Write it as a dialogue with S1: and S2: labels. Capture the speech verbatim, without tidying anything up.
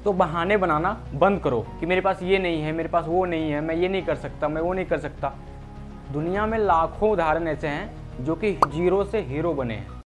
S1: तो बहाने बनाना बंद करो कि मेरे पास ये नहीं है, मेरे पास वो नहीं है, मैं ये नहीं कर सकता, मैं वो नहीं कर सकता। दुनिया में लाखों उदाहरण ऐसे हैं जो कि जीरो से हीरो बने हैं।